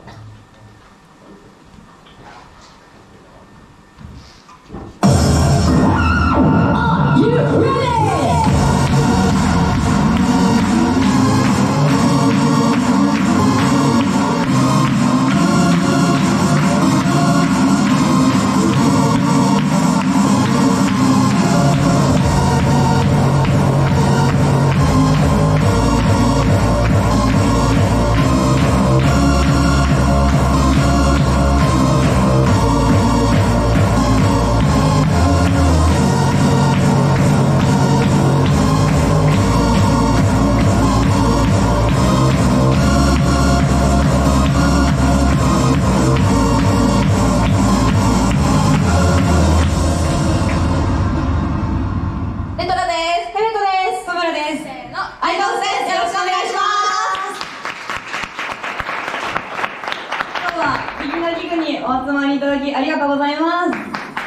お集まりいただきありがとうございます。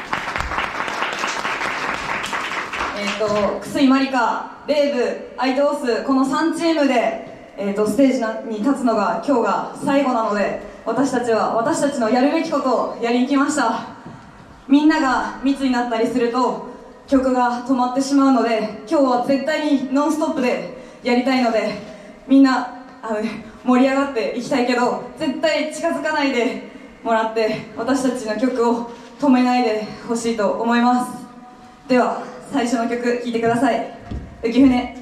クスイマリカ、レイブ、アイドース、この3チームで、ステージに立つのが今日が最後なので、私たちは私たちのやるべきことをやりに来ました。みんなが密になったりすると曲が止まってしまうので、今日は絶対にノンストップでやりたいので、みんな盛り上がっていきたいけど絶対近づかないでもらって私たちの曲を止めないでほしいと思います。では最初の曲聴いてください。浮舟。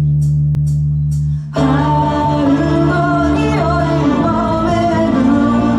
春の匂いも巡る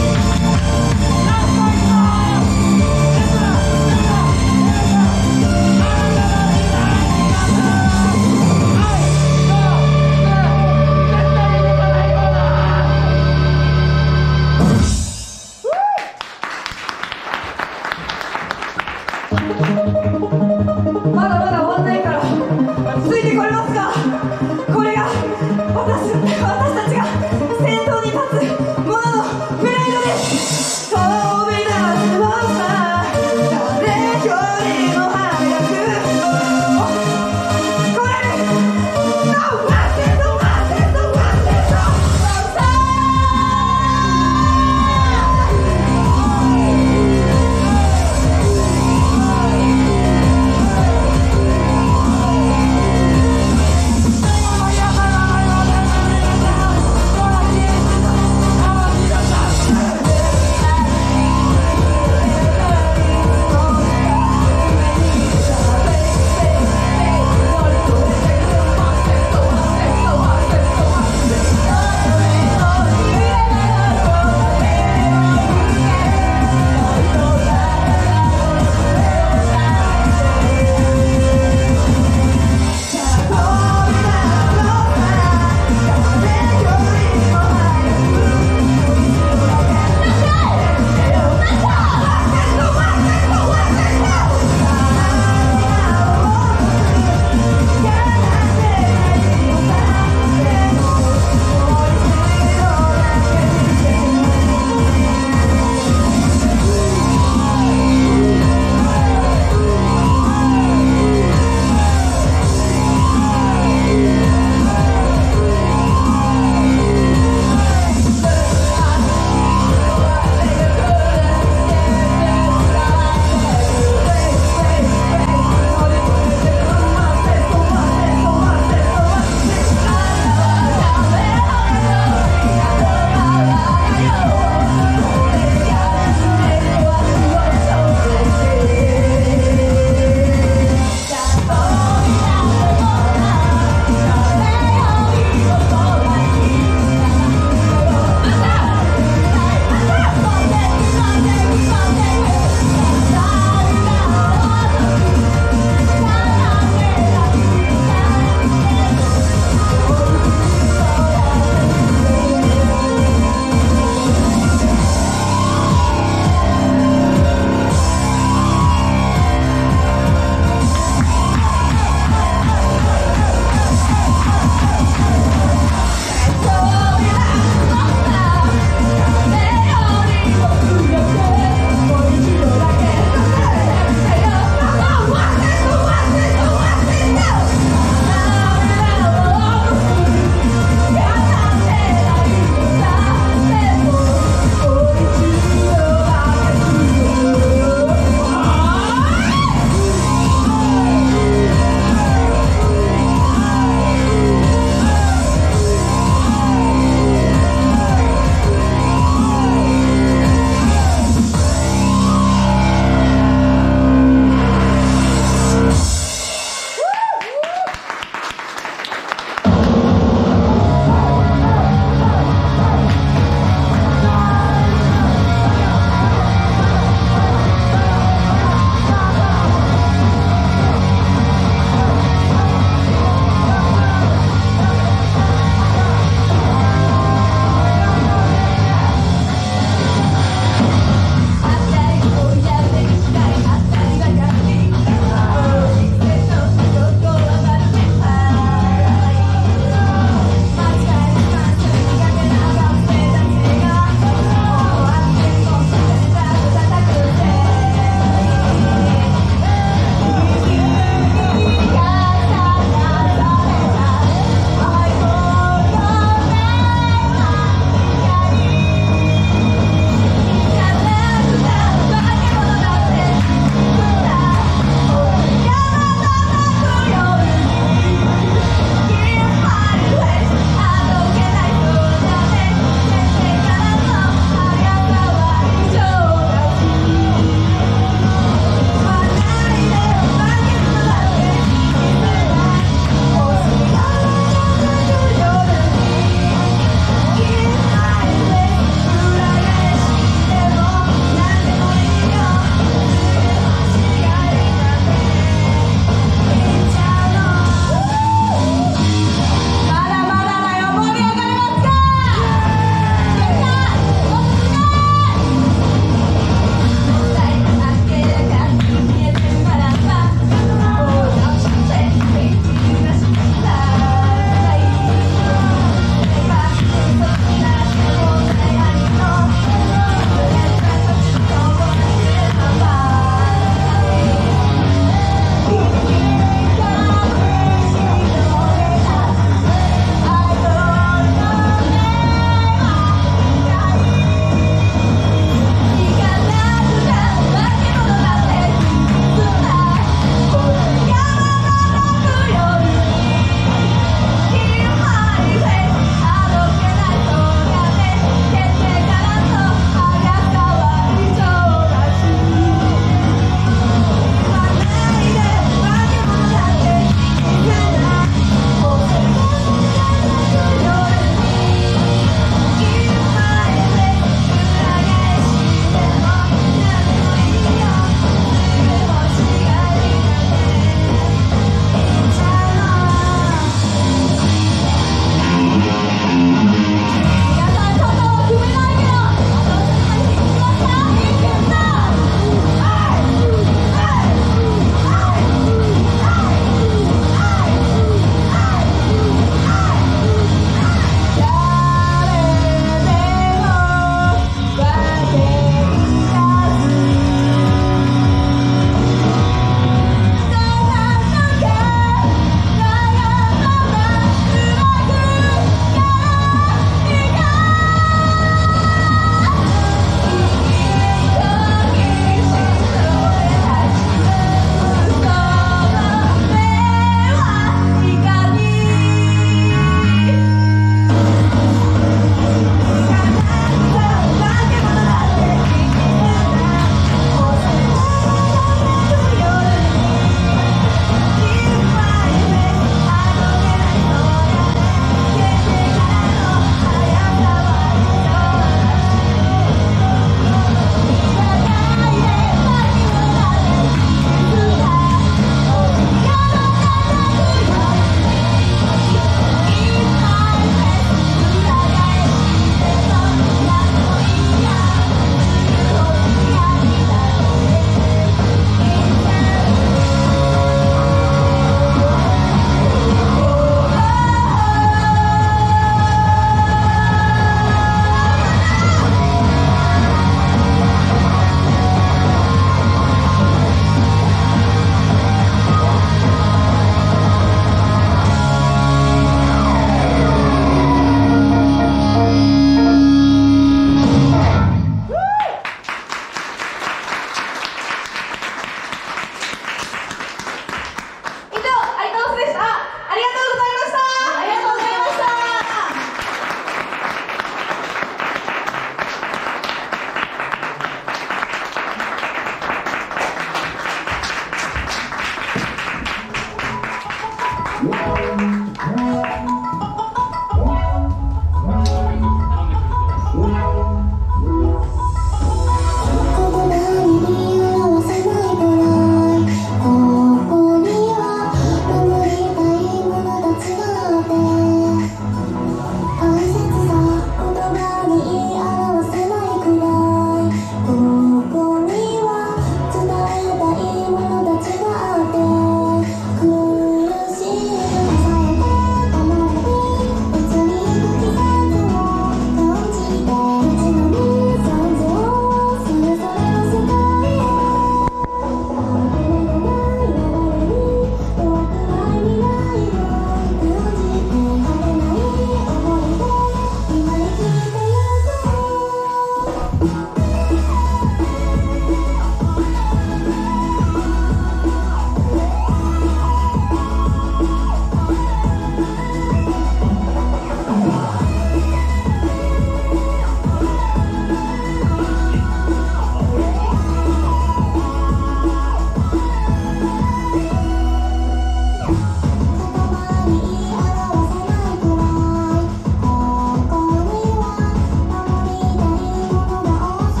ここには守りたいものが多す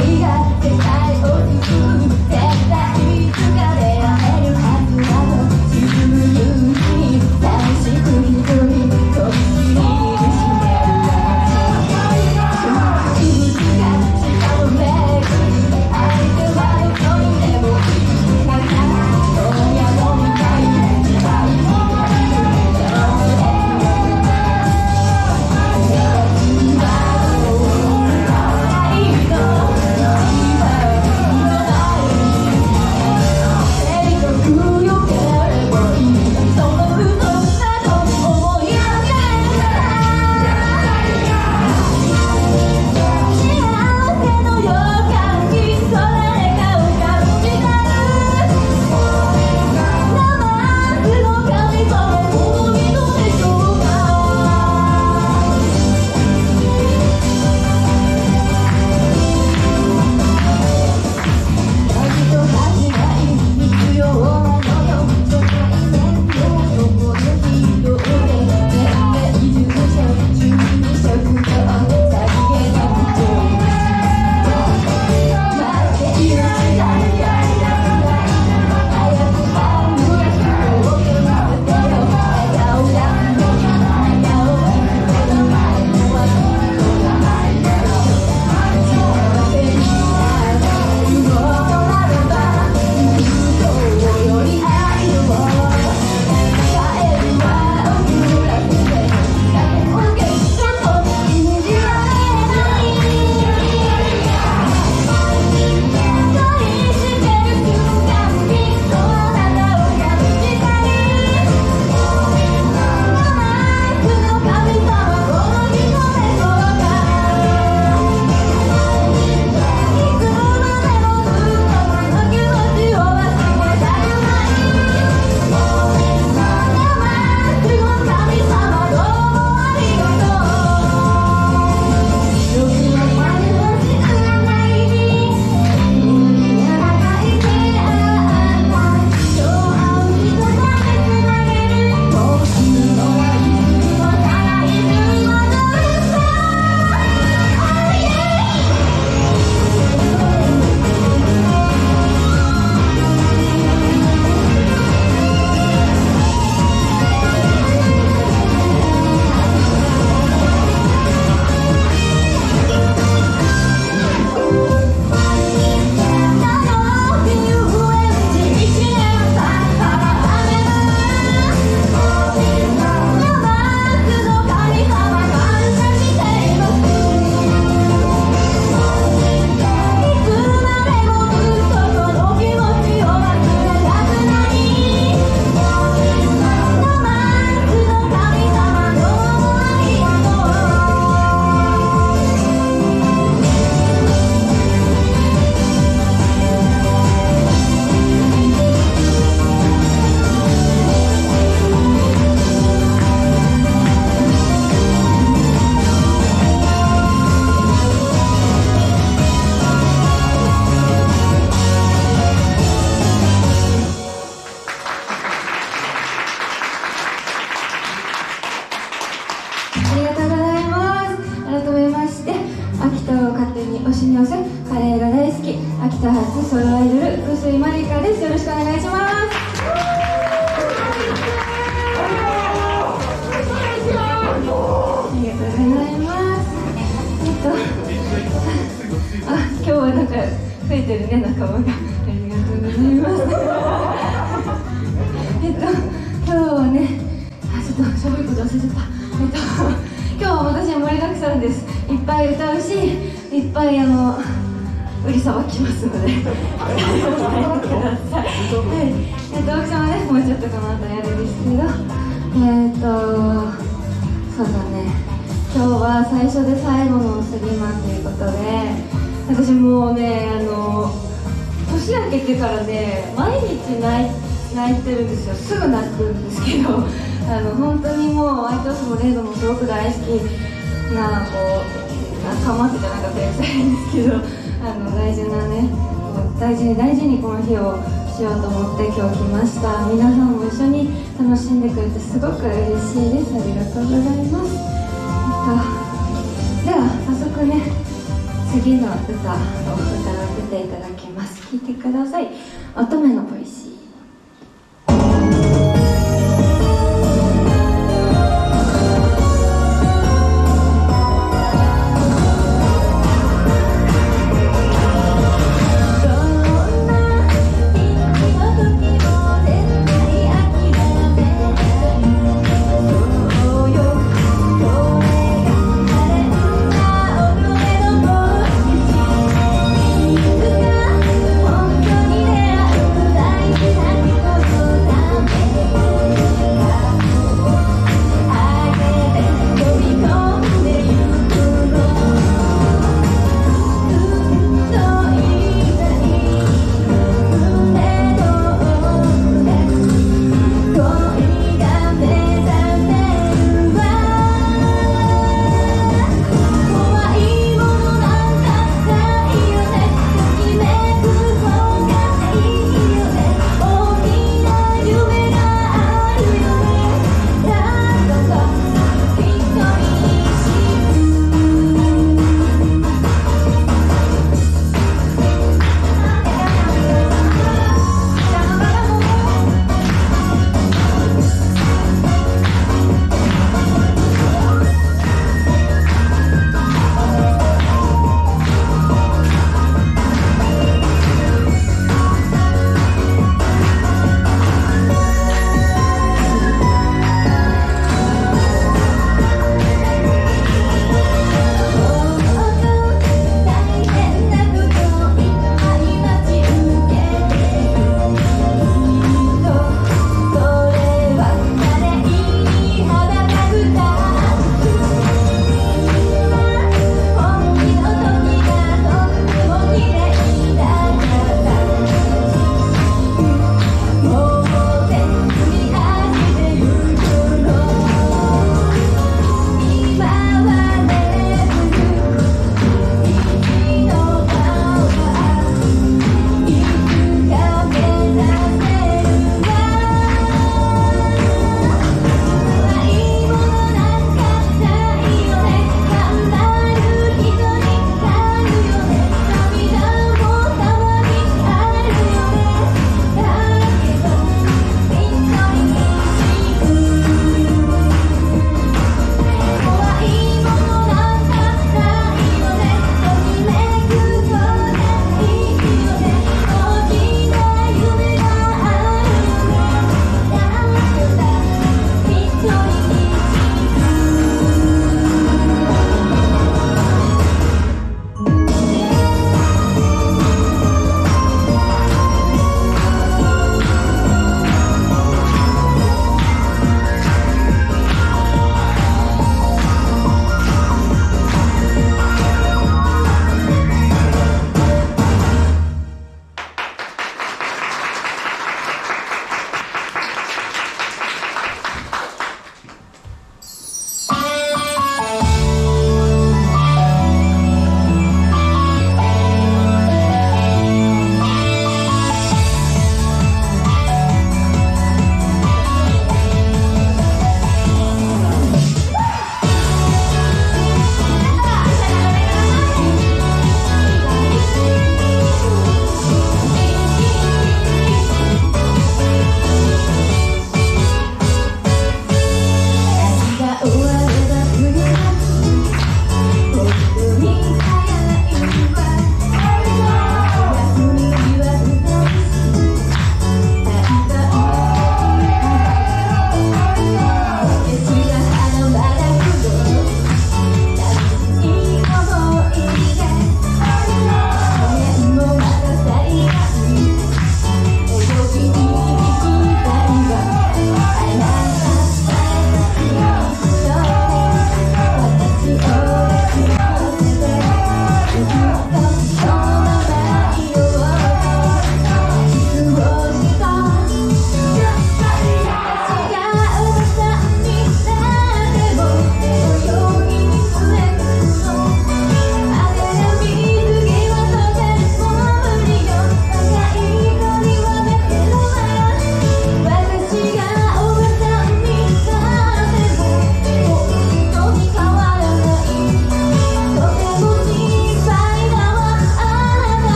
大事にこの日をしようと思って今日来ました。皆さんも一緒に楽しんでくれてすごく嬉しいです。ありがとうございます。では早速ね、 次の歌を歌わせていただきます。聴いてください。乙女のボイシー。 本当に出会う大事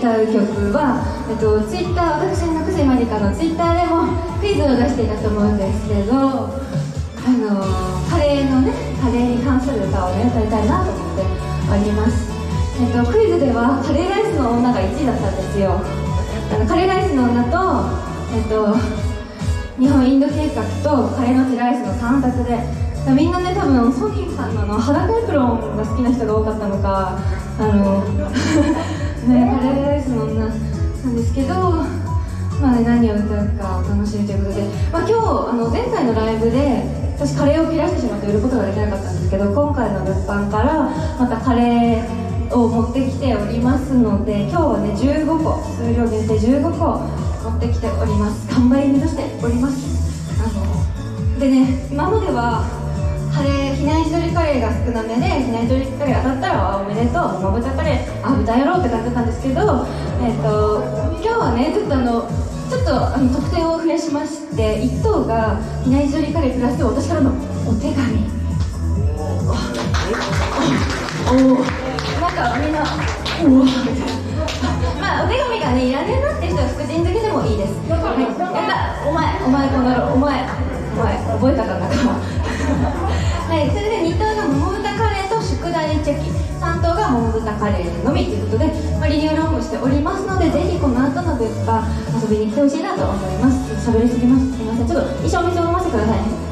歌う曲は、ツイッター、私のくせまりかのツイッターでもクイズを出していたと思うんですけど、カレーのね、カレーに関する歌をね、歌いたいなと思っております。クイズではカレーライスの女が1位だったんですよ。カレーライスの女と、日本インド計画とカレーのちライスの3択で、みんなね、多分ソニーさんの裸エプロンが好きな人が多かったのか、ね、カレーライスの女なんですけど、まあね、何を歌うかお楽しみということで、まあ、今日前回のライブで私カレーを切らしてしまって売ることができなかったんですけど、今回の物販からまたカレーを持ってきておりますので、今日はね15個、数量限定15個持ってきております。完売目指しております。でね、今まではカレー、比内地鶏カレーが少なめで、比内地鶏カレー当たったらおめでとう、生豚カレー、あ、豚やろうって感じだったんですけど、今日はね、ちょっと特典を増やしまして、1等が比内地鶏カレープラス私からのお手紙。なんかみんな、まあお手紙がね、いらねえなって人は福神漬けでもいいです。はい、やった、お前この野郎、お前覚えたかなはい、それで2等が桃豚カレーと宿題チェキ、3等が桃豚カレーのみということで、リニューアルオープンしておりますので、ぜひこの後の物販遊びに来てほしいなと思います。喋りすぎます、すみません。ちょっと衣装水を飲ませてくださいね。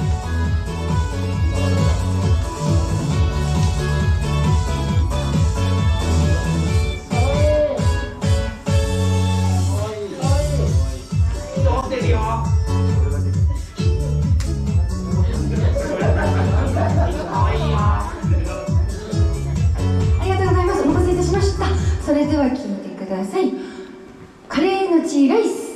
それでは聴いてください。カレーのチーライス。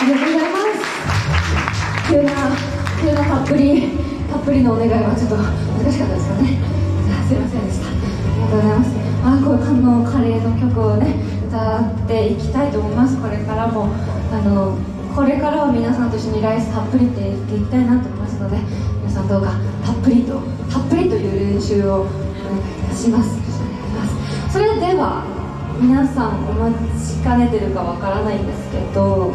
りがとうございます。急なたっぷりのお願いはちょっと難しかったですかね。すいませんでした。ありがとうございます。このカレーの曲をね歌っていきたいと思います。これからもこれからは皆さんと一緒にライスたっぷりって言っていきたいなと思いますので、皆さんどうかたっぷりという練習をお願いいたします。それでは皆さんお待ちかねてるかわからないんですけど、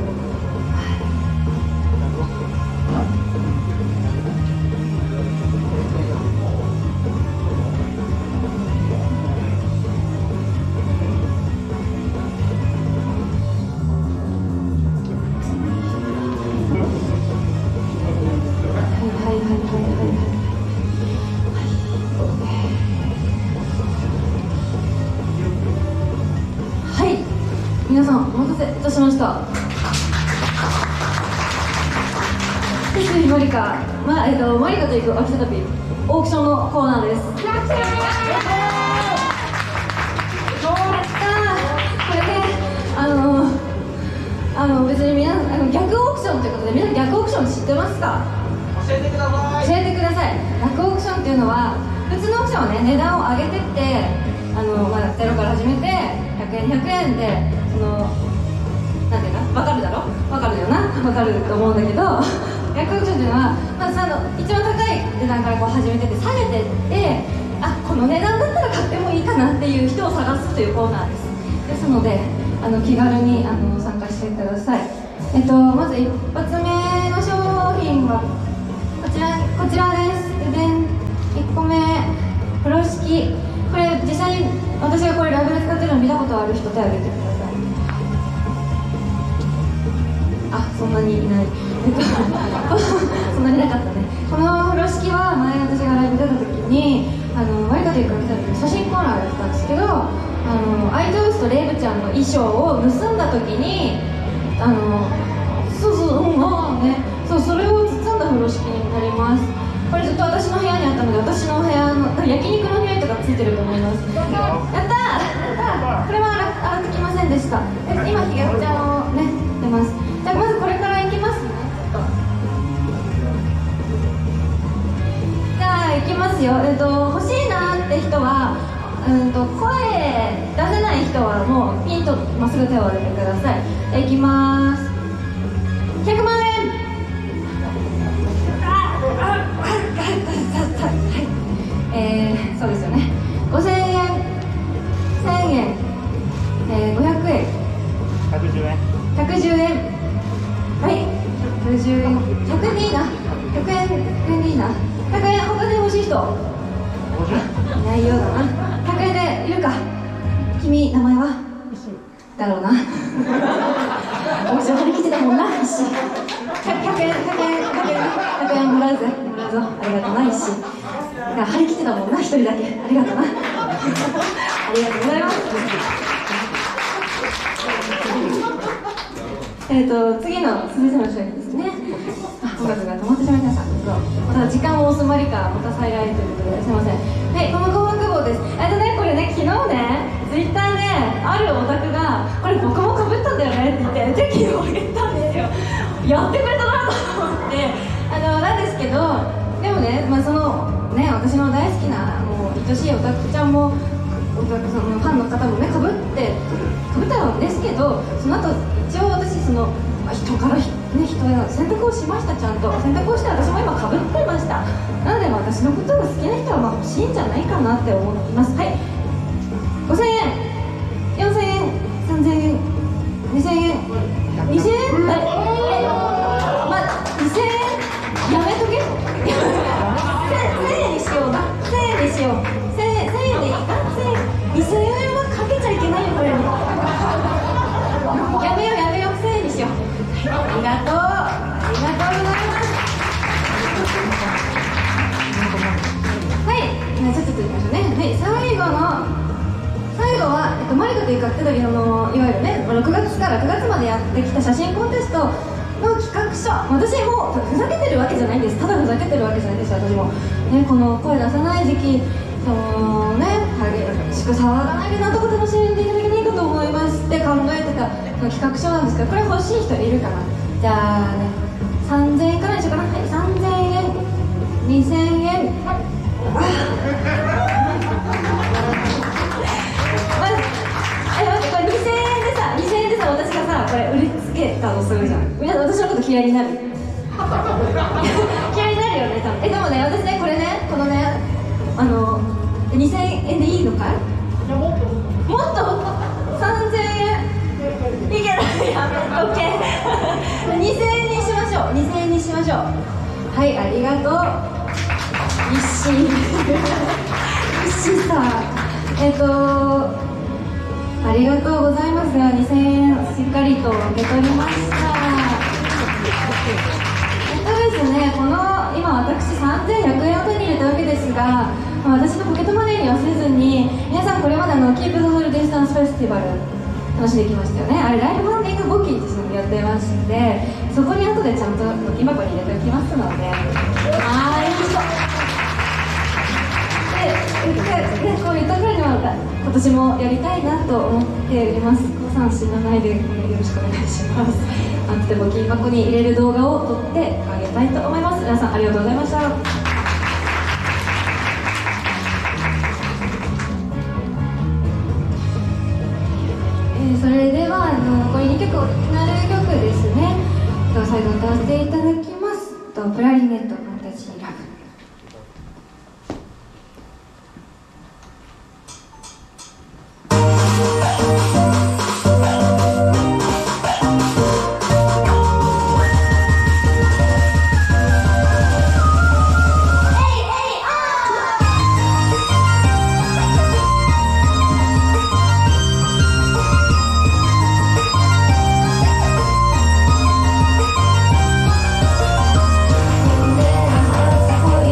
皆さんお待たせいたしました。マリカ、マリカと行く秋田旅オークションのコーナーです。やったー。これね、別に逆オークションということで、皆さん逆オークション知ってますか？ 教えてください。 教えてください。逆オークションっていうのは普通のオークションはね、値段を上げてってゼロから始めて100円200円でなんていうか分かるだろ、分かるよな、分かると思うんだけど、逆オークションっていうのは、一番高い値段から始めてって下げてって、この値段だったら買ってもいいかなっていう人を探すというコーナーです。ですので気軽に参加してください。まず一発目の商品はこちらです。で1個目風呂敷。これ実際に私がこれライブで使ってるの見たことある人手を挙げてください。そんなにいないそんなになかったね。この風呂敷は前私がライブ出た時にマリカというか来た時に写真コーナーやってたんですけど、アイドルスとレイブちゃんの衣装を盗んだ時にそれを包んだ風呂敷になります。これずっと私の部屋にあったので、私の部屋の焼肉の匂いとかついてると思います。やったー。これは洗ってきませんでした。今ひがみちゃんをね出ます。じゃあまずこれからいきますね。じゃあいきますよ。欲しいなって人は声出せない人はもうピンとまっすぐ手を挙げてください。じゃあいきます。100万円。そうですよね。5000円、1000円、500円、 110円、 110円、はい、110円、100円でいいな、100円でいいな、100円、他で欲しい人いないようだな。100円でいるか。君、名前はだろうなお店を張り切ってたもんな。100円もらうぜ、もらうぞ、ありがとうな。一心張り切ってたもんな、一人だけ。ありがとうなありがとうございます。次の続いての商品ですね。音楽が止まってしまいました。また時間を押すまりか、また再来ということですいません。はい、この紅白帽です。これね、昨日ね、ツイッターであるオタクがこれ僕もかぶったんだよねって言って敵をあげたんですよ。やってくれたなと思ってなんですけど、でもね、私の大好きなもう愛しいオタクちゃんもオタクさんのファンの方もねかぶったんですけど、その後一応私人から人への選択をしました。ちゃんと選択をして私も今かぶってました。なので私のことが好きな人は欲しいんじゃないかなって思います。はい、5000円、4000円、3000円、2000円、2000円、2000円やめとけ1000円にしような。1000円にしよう。1000円でいいか。2000円はかけちゃいけないよこれにやめよう1000円にしよう。ありがとうございます。はい、ちょっといきましょうね。はい、最後は、マリカというか手取りいわゆるね、6月から9月までやってきた写真コンテストの企画書。私もふざけてるわけじゃないんです。ただふざけてるわけじゃないです。私も、ね、この声出さない時期激しく騒がないでなんとか楽しんでいただけないかと思いまして考えてた企画書なんですけど、これ欲しい人いるかな。 じゃあね、3000円からにしようかな。はい、3000円、2000円。待って、これ2000円でさ、私がさ、これ売りつけたとするじゃん。皆さん、私のこと嫌いになる。嫌いになるよね、多分。でもね、私ね、これね、このね、2000円でいいのかい？もっと3000円いけない。やめとけ。2000円にしましょう。2000円にしましょう。はい、ありがとう。一心さん、ありがとうございますが、2000円しっかりと受け取りました。ですね、この今私3100円を手に入れたわけですが、私のポケットマネーにはせずに、皆さんこれまでキープ・ザ・ソール・ディスタンス・フェスティバル楽しんできましたよね。あれライフファンディング募金っていうのをやってまして、そこに後でちゃんと募金箱に入れておきますので、でこういったぐらいには今年もやりたいなと思っております。コさん死なないでよろしくお願いします。後で募金箱に入れる動画を撮ってあげたいと思います。皆さんありがとうございました。それでは残り2曲、オリジナル曲ですね。最後歌わせていただきます。プラリネットファンタジーラブ。 「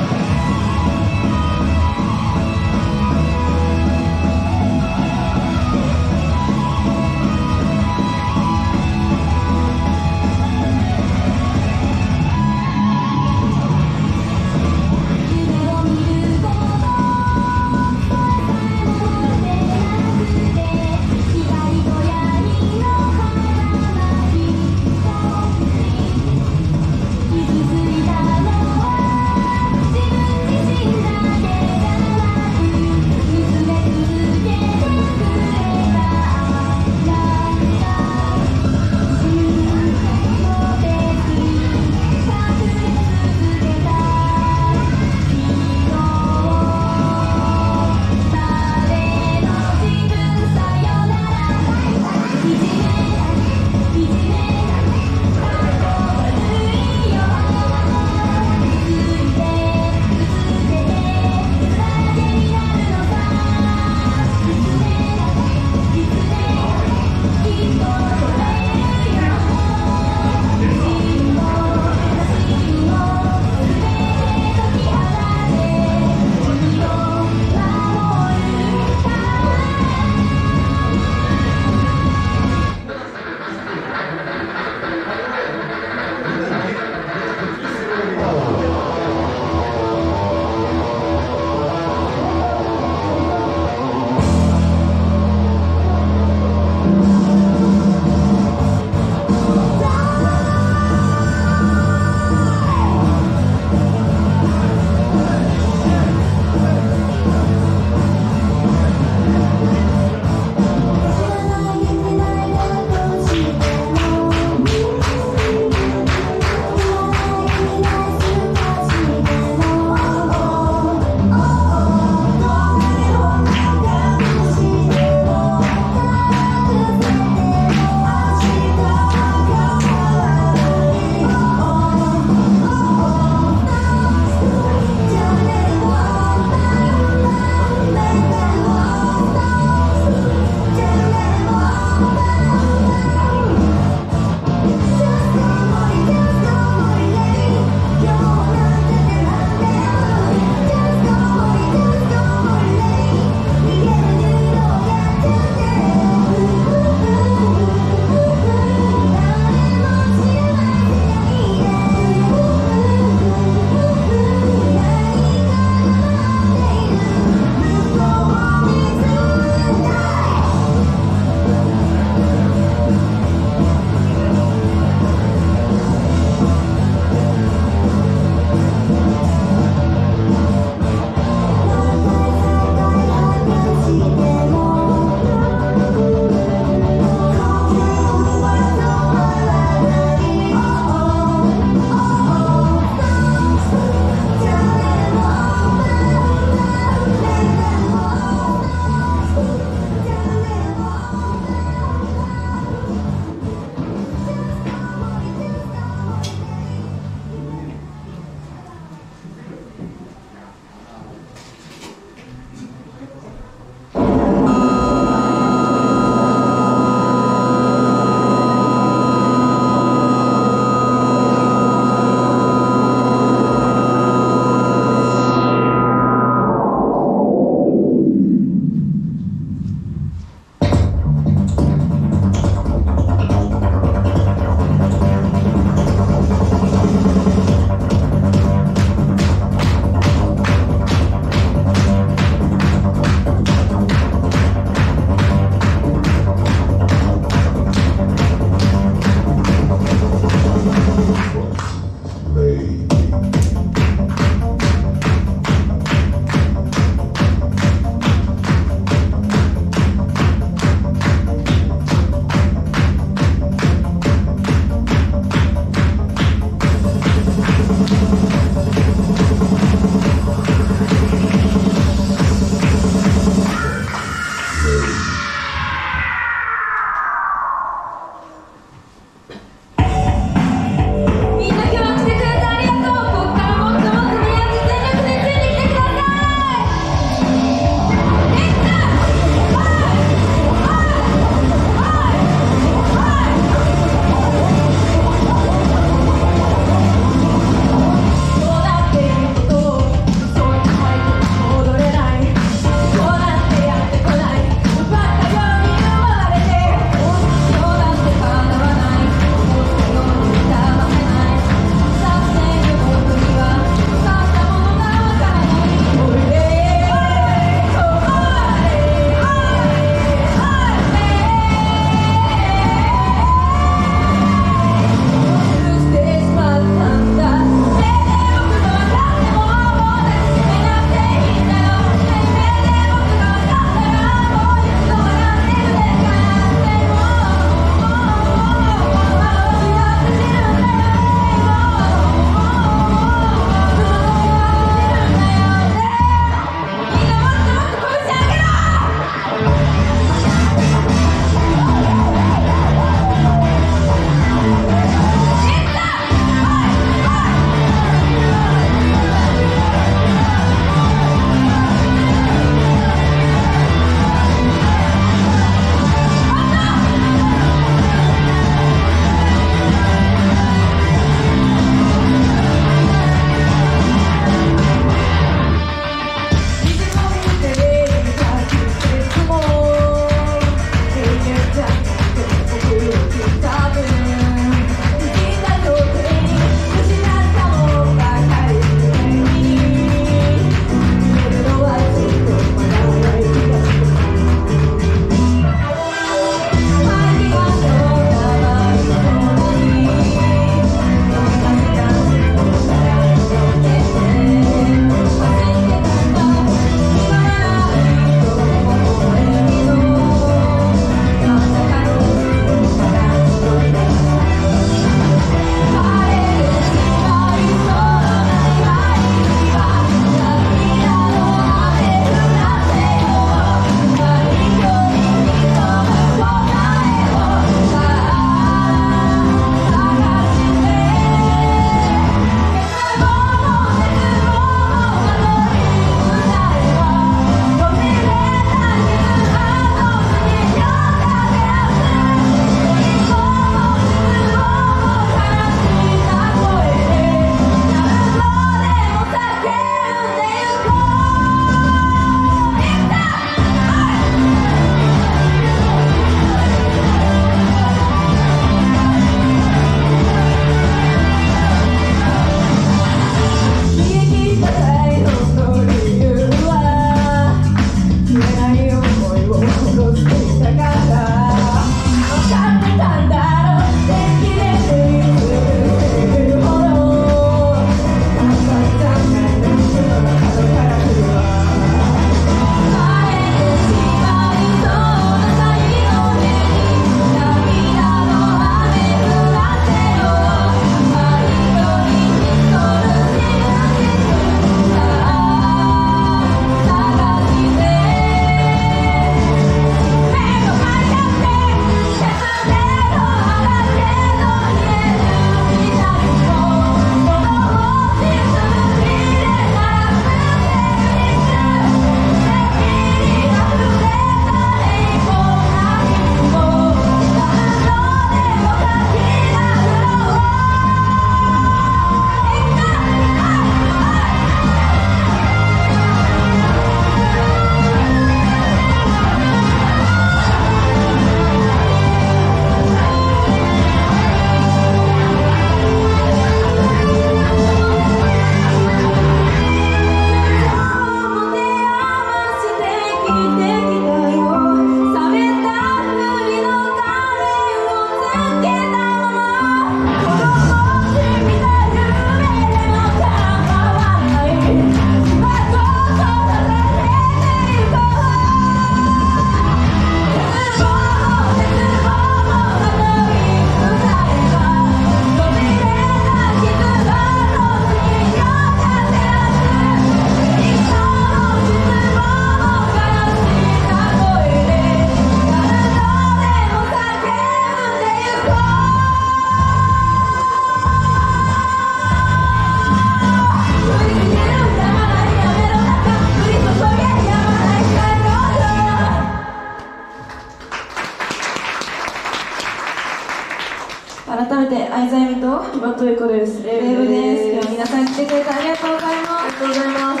改めて相沢由美とバトイコです。レイブです。今日は皆さん来てくれてありがとうございます。ありがとうございます。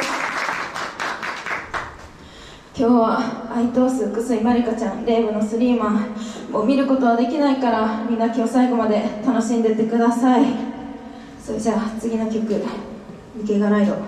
今日は愛通す楠井まりかちゃん、レイブのスリーマンを見ることはできないから、みんな今日最後まで楽しんでってください。それじゃあ次の曲、抜けがライド。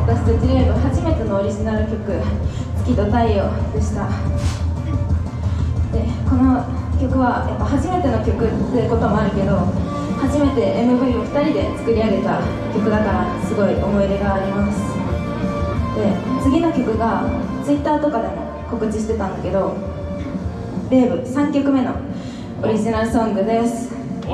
私たちレイブ初めてのオリジナル曲「月と太陽」でした。でこの曲はやっぱ初めての曲ってこともあるけど、初めて MV を2人で作り上げた曲だからすごい思い入れがあります。で次の曲が Twitter とかでも告知してたんだけど、レイブ3曲目のオリジナルソングです。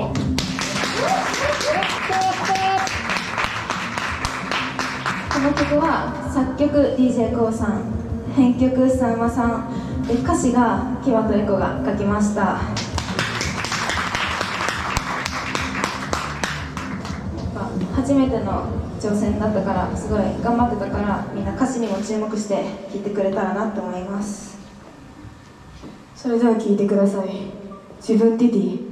この曲は作曲 DJ KOO さん、編曲さんまさんで、歌詞が木場とエコが書きました。初めての挑戦だったからすごい頑張ってたから、みんな歌詞にも注目して聴いてくれたらなと思います。 それでは聴いてください。自分ティティ。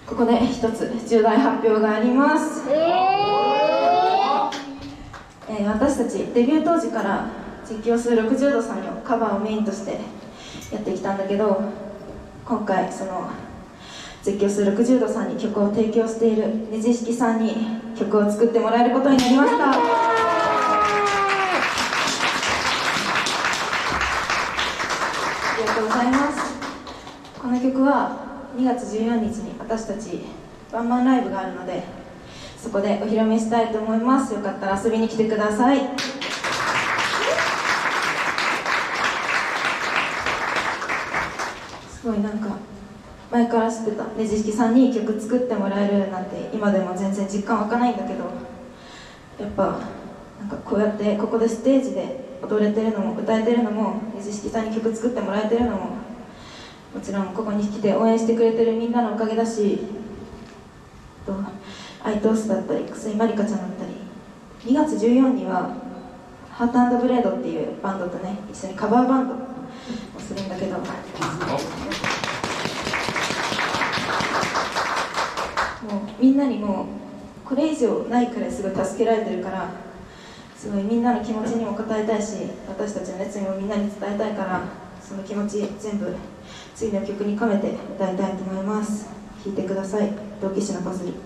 ここで一つ重大発表があります。私たちデビュー当時から実況する60度さんのカバーをメインとしてやってきたんだけど、今回その実況する60度さんに曲を提供しているねじ式さんに曲を作ってもらえることになりました。ありがとうございます。この曲は2月14日に私たちワンマンライブがあるので、そこでお披露目したいと思います。よかったら遊びに来てください。すごいなんか前から知ってたねじ式さんに曲作ってもらえるなんて今でも全然実感湧かないんだけど、やっぱなんかこうやってここでステージで踊れてるのも歌えてるのも、ねじ式さんに曲作ってもらえてるのも、もちろんここに来て応援してくれてるみんなのおかげだし、アイトースだったり楠井まりかちゃんだったり、2月14日にはハート&ブレードっていうバンドとね一緒にカバーバンドをするんだけど、もうみんなにもこれ以上ないくらいすごい助けられてるから、すごいみんなの気持ちにも応えたいし、私たちの熱意もみんなに伝えたいから、その気持ち全部次の曲に込めて歌いたいと思います。聴いてください。同期師のパズル。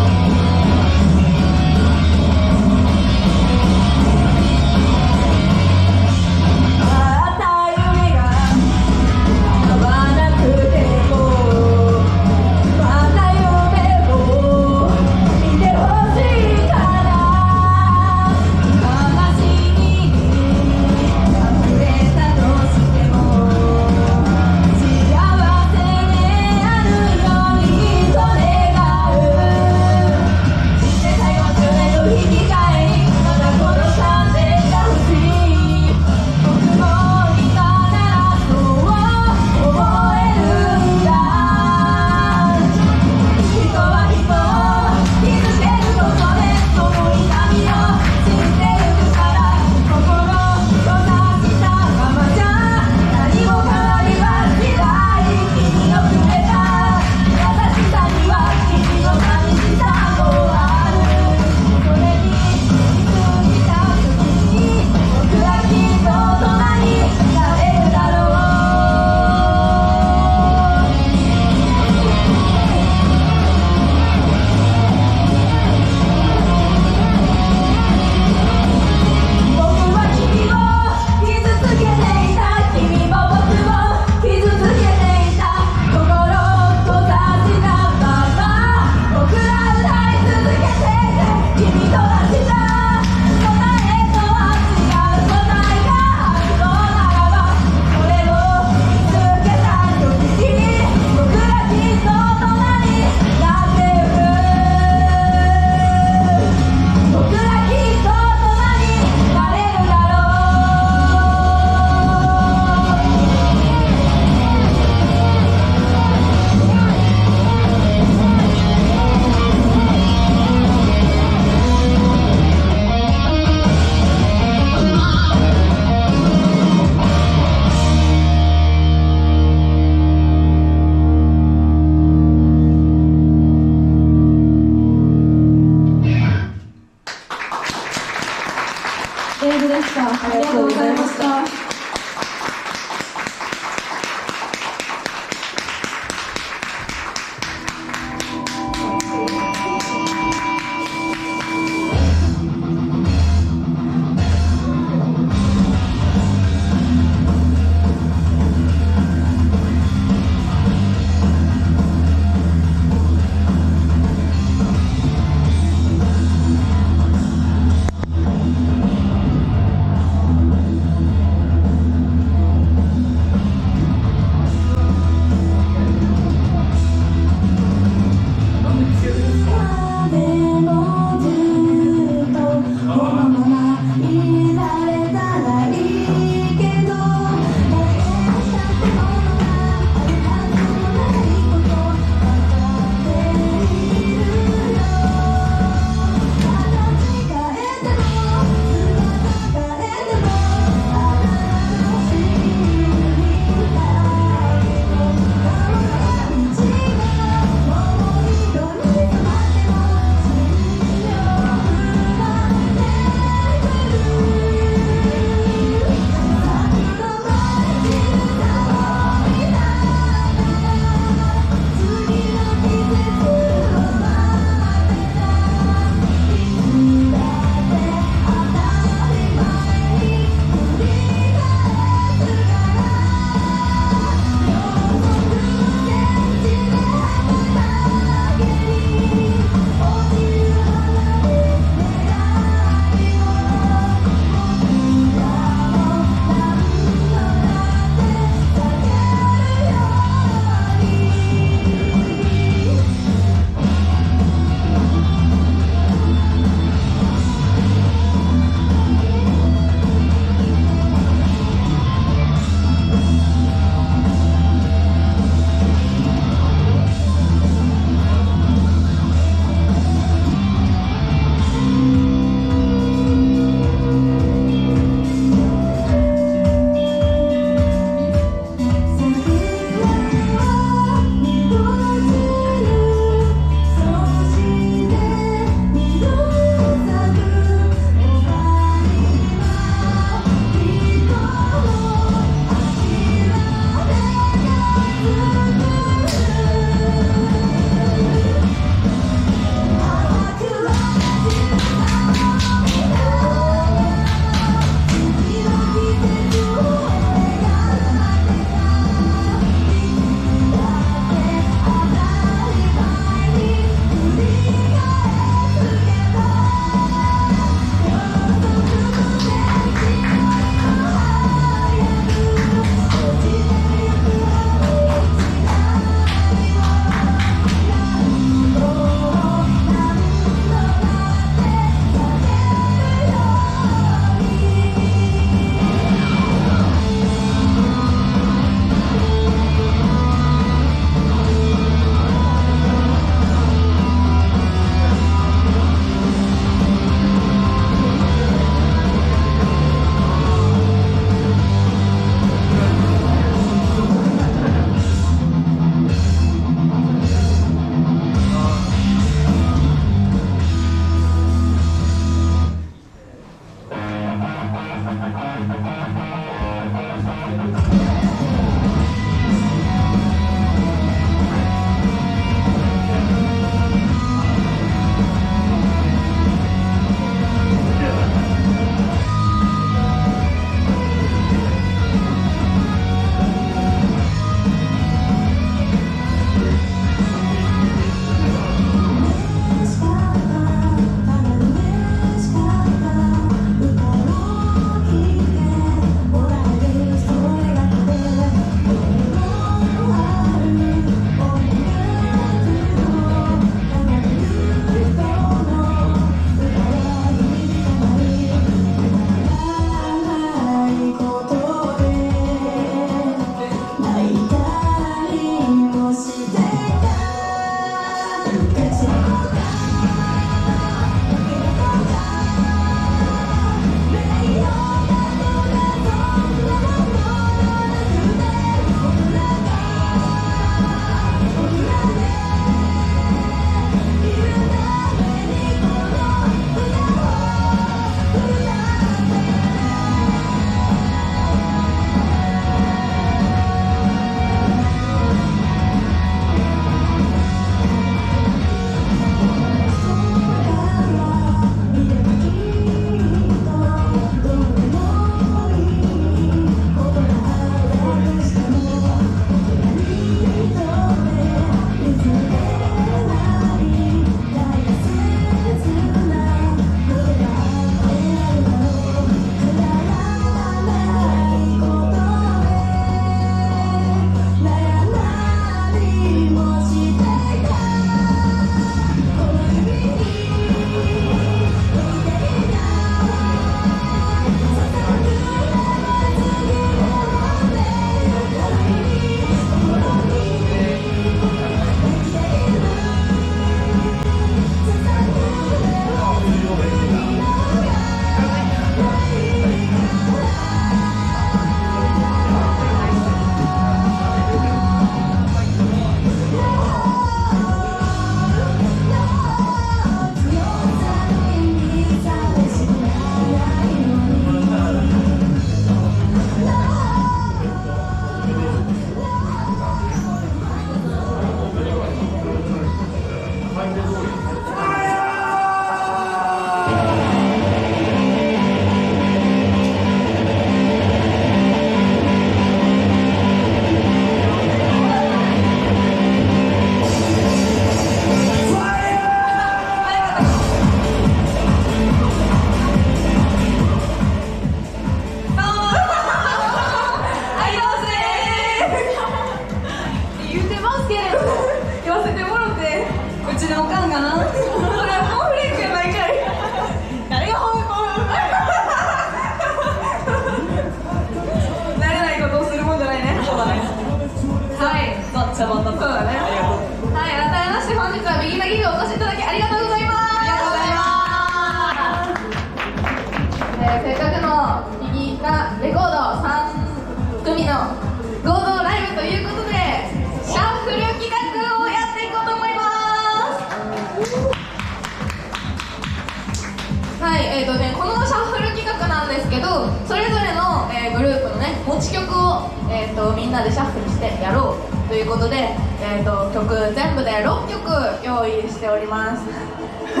このシャッフル企画なんですけど、それぞれの、グループのね持ち曲を、みんなでシャッフルしてやろうということで、曲全部で6曲用意しております我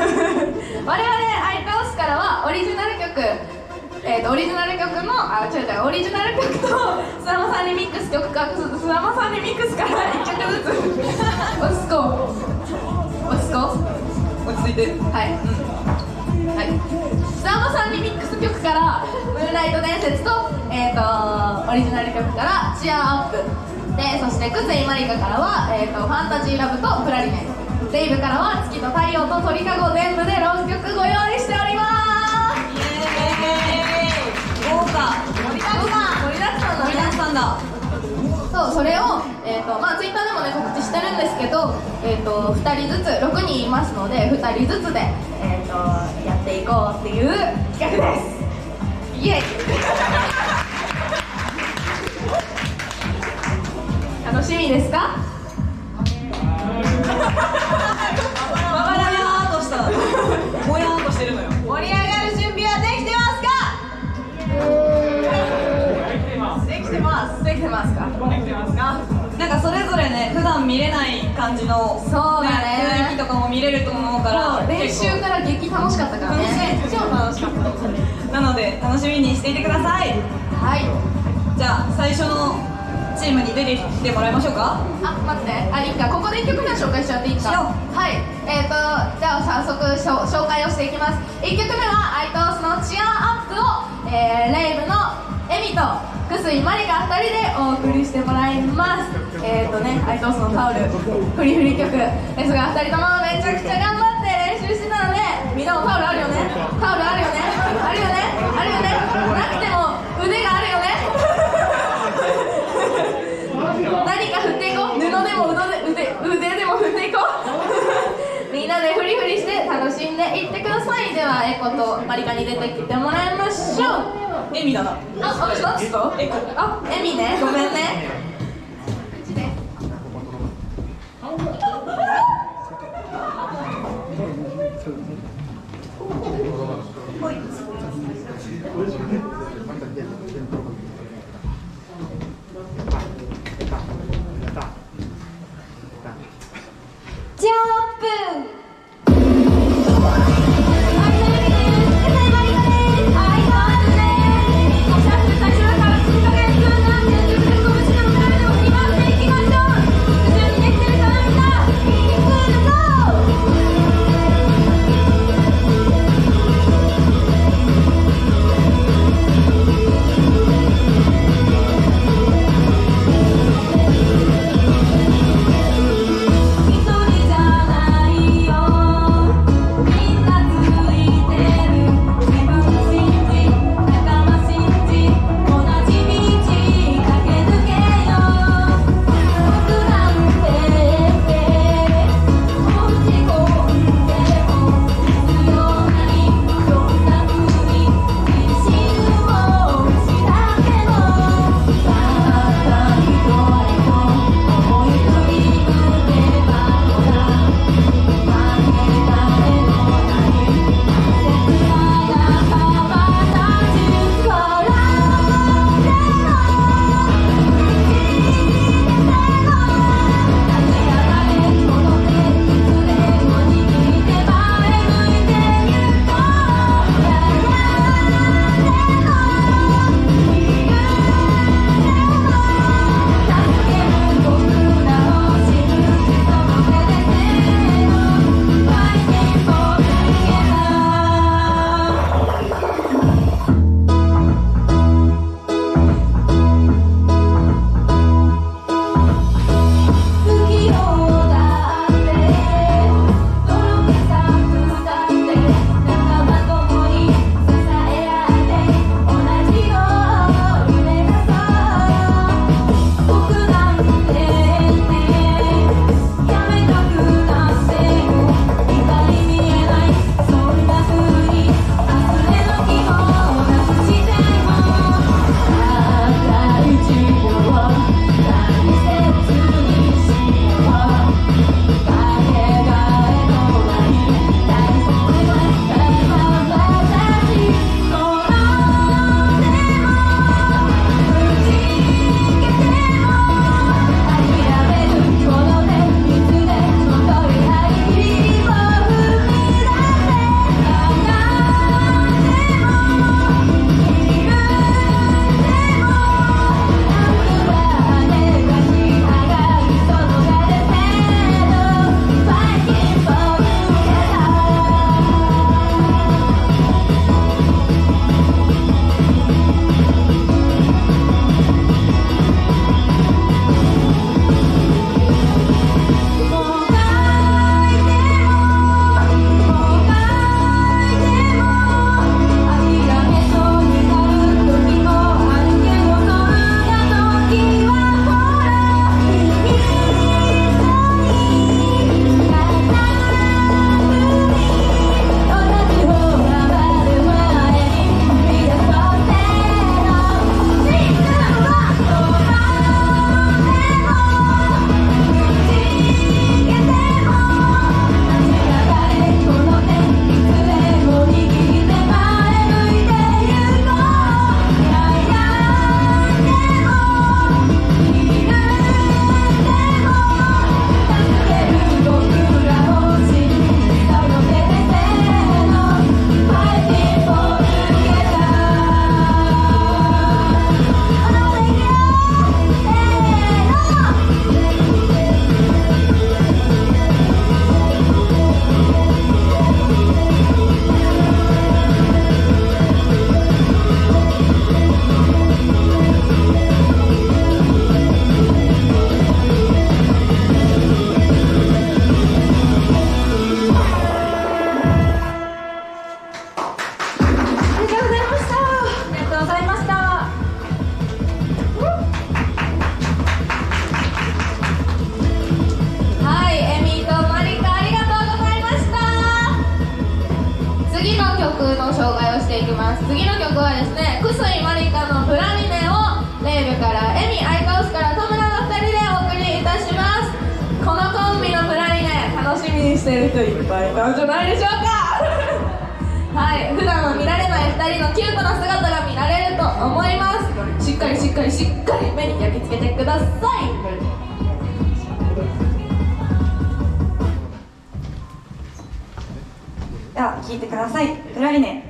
々アイタオスからはオリジナル曲オリジナル曲のオリジナル曲と須山さんリミックス曲か須山さんリミックスから1曲ずつ落ち着こう落ち着いてはい、はい、須山さんリミックス曲からムーンライト伝説と、オリジナル曲からチアアップで、そしてクツイマリカからは、ファンタジーラブとプラリネデイブからは月と太陽と鳥かご全部で6曲ご用意しております。 豪華盛りだくさんだ。 そう、それを、ツイッターでもね告知してるんですけど、2人ずつ6人いますので2人ずつで、やっていこうっていう企画です。イエイ楽しみですか？ もやーっとしたもやーっとしてるのよ。 盛り上がる準備はできてますか？ 見れない感じのそうだね雰囲気とかも見れると思うから練習から激楽しかったからね超楽しかったなので楽しみにしていてください。 はい。 じゃあ最初のチームに出てきてもらいましょうか。 あ、待って、いいか、ここで1曲目を紹介しちゃっていいか。はい、じゃあ早速紹介をしていきます。1曲目はアイトースのチアアップを、レイブのエミと楠井まりか2人でお送りしてもらいます。アイトースのタオルフリフリ曲ですが、2人ともめちゃくちゃ頑張って練習してたので、みんなもタオルあるよね、タオルあるよね、あるよね、あるよね、なくても腕があるよね何か振っていこう、布でも腕でも振っていこうみんなでフリフリして楽しんでいってください。ではエコとマリカに出てきてもらいましょう。 エミだな。 あ、ちょっとエコ、あ、エミね、ごめんね。 ジャンプ 「 している人いっぱいいたんじゃないでしょうかはい、普段は見られない2人のキュートな姿が見られると思います。しっかりしっかりしっかり目に焼き付けてください。 では聴いてください。プラリネ。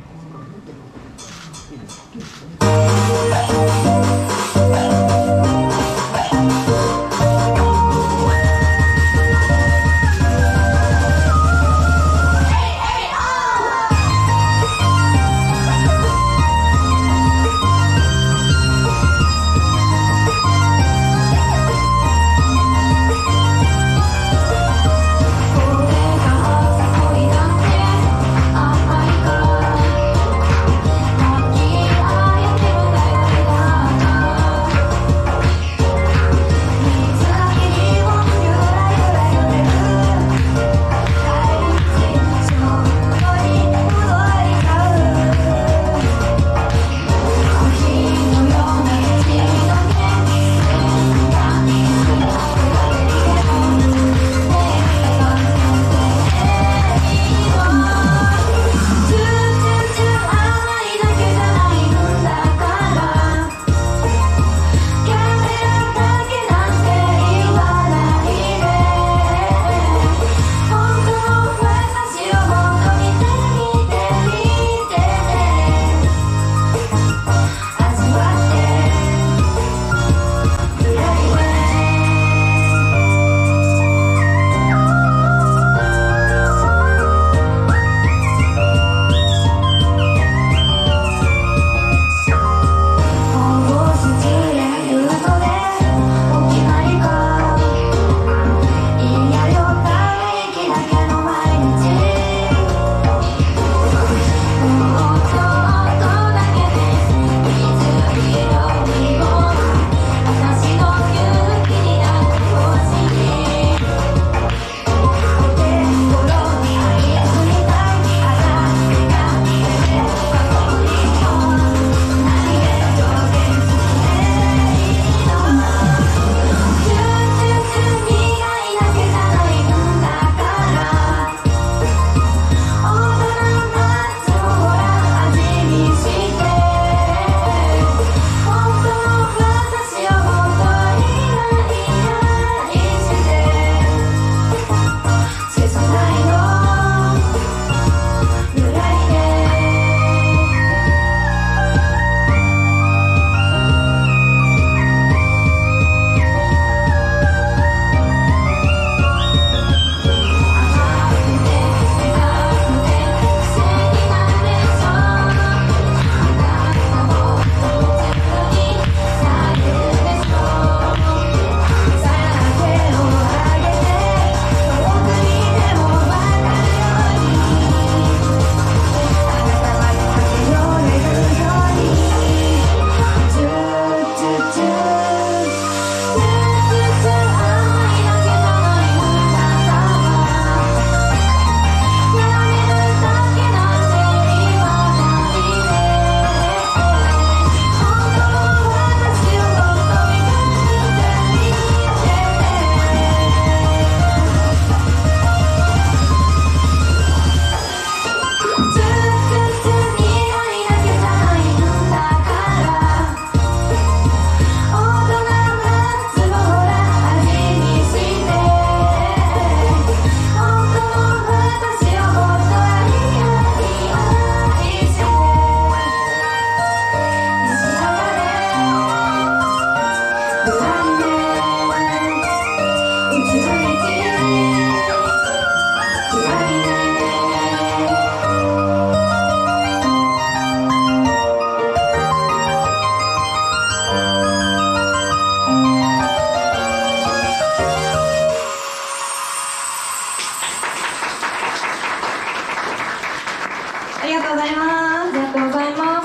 ありがとうございます。 ありがとうございます。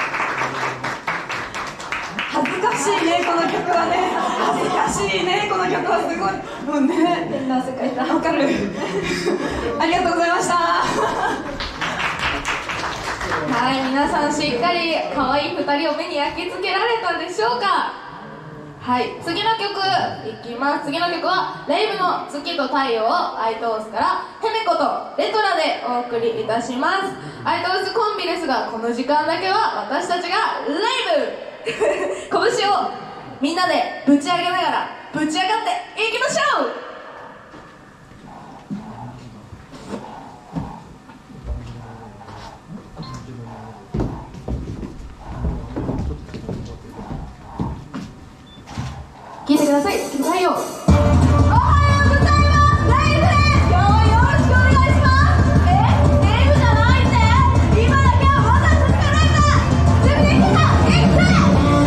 恥ずかしいねこの曲はね。恥ずかしいねこの曲はすごい。もうね。 変な汗かいた。 わかる。ありがとうございました。 はい、皆さんしっかり可愛い2人を目に焼き付けられたでしょうか。 はい、次の曲いきます。次の曲はレイブの月と太陽をアイトースからヘメコとレトラでお送りいたします。アイトースコンビですが、この時間だけは私たちがレイブ拳をみんなでぶち上げながらぶち上がっていきましょう。聞いてください、月と太陽。おはようございます、レイブです。今日はよろしくお願いします。レイブじゃないって、今だけは私たちがレイブ。準備できた、いくぜ。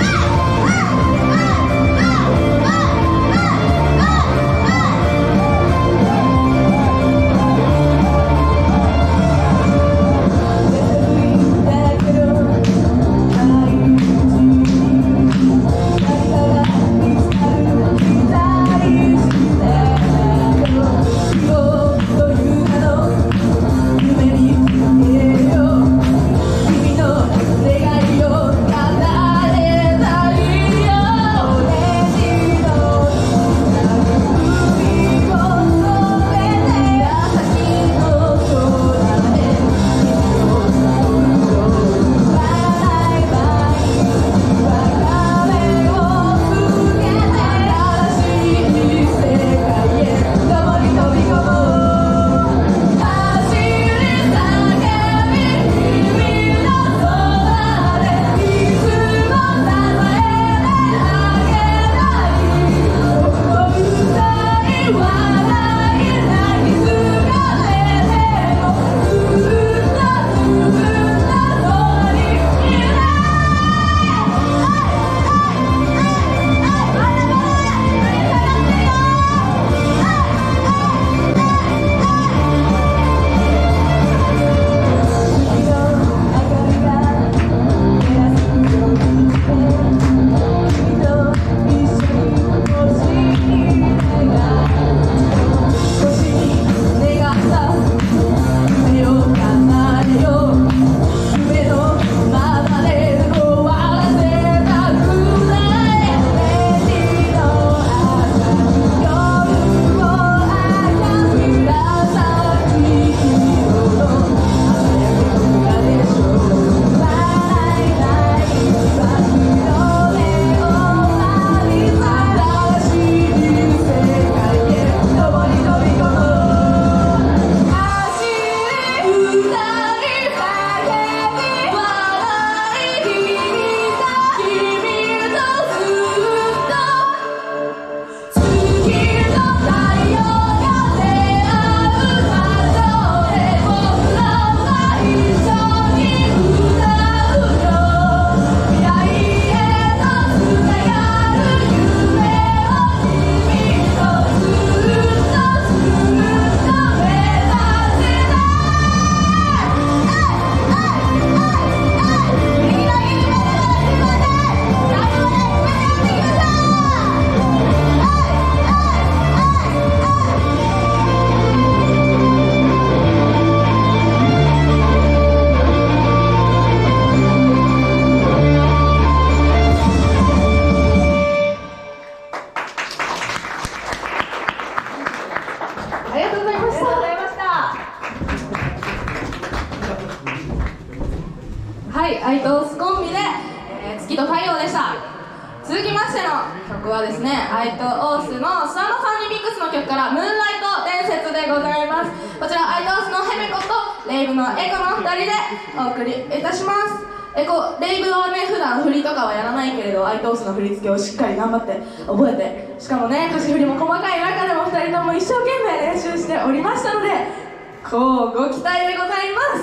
はい、アイトースコンビで、月と太陽でした。続きましての曲はですね、アイトオースのスワノサンリミックスの曲からムーンライト伝説でございます。こちらアイトオースのヘメコとレイブのエコの2人でお送りいたします。レイブはね、普段振りとかはやらないけれど、アイトオースの振り付けをしっかり頑張って覚えて、しかもね、歌詞振りも細かい中でも2人とも一生懸命練習しておりましたので、こうご期待でございます。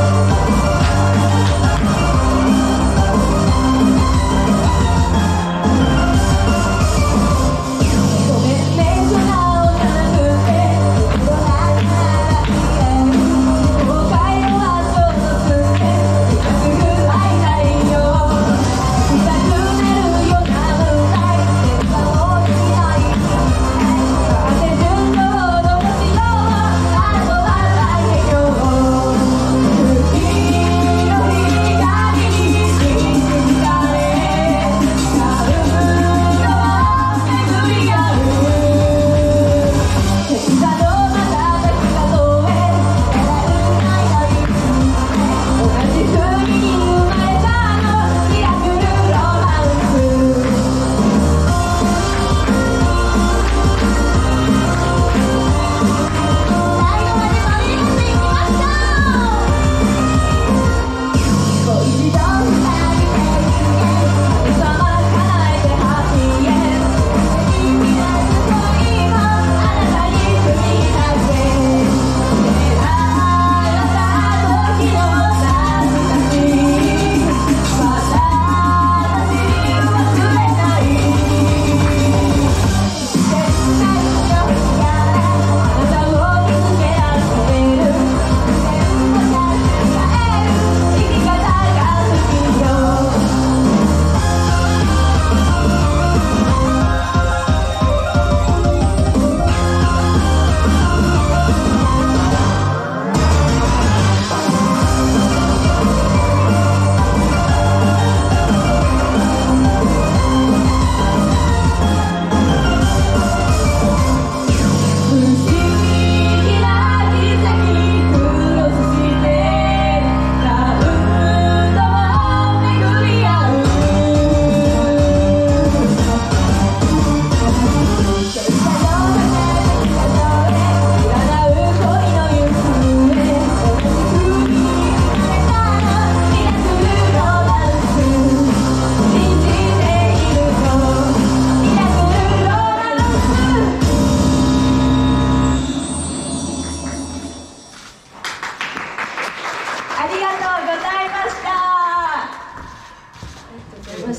「